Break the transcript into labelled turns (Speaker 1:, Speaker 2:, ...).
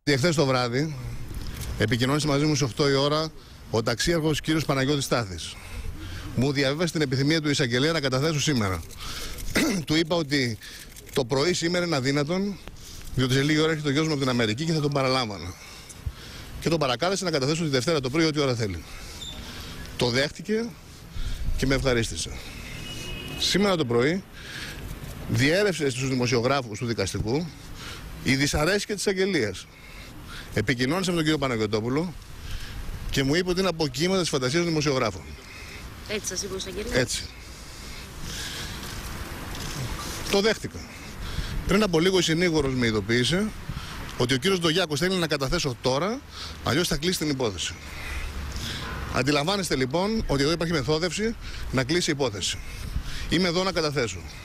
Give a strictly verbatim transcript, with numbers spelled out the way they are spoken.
Speaker 1: Εχθές το βράδυ επικοινώνησε μαζί μου στις οκτώ η ώρα ο ταξίαρχος κ. Παναγιώτης Στάθης. Μου διαβίβασε την επιθυμία του εισαγγελέα να καταθέσω σήμερα. Του είπα ότι το πρωί σήμερα είναι αδύνατον, διότι σε λίγη ώρα έρχεται ο γιος μου από την Αμερική και θα τον παραλάμβανα. Και τον παρακάλεσε να καταθέσω τη Δευτέρα το πρωί ό,τι ώρα θέλει. Το δέχτηκε και με ευχαρίστησε. Σήμερα το πρωί διέρευσε στους δημοσιογράφους του δικαστικού η δυσαρέσκεια της αγγελίας. Επικοινώνησε με τον κύριο Παναγιωτόπουλο και μου είπε ότι είναι από κύματα της φαντασίας των δημοσιογράφων.
Speaker 2: Έτσι σας είπε ο εισαγγελέας?
Speaker 1: Έτσι. Το δέχτηκα. Πριν από λίγο η συνήγορος με ειδοποίησε ότι ο κύριος Ντογιάκος θέλει να καταθέσω τώρα, αλλιώς θα κλείσει την υπόθεση. Αντιλαμβάνεστε λοιπόν ότι εδώ υπάρχει μεθόδευση να κλείσει η υπόθεση. Είμαι εδώ να καταθέσω.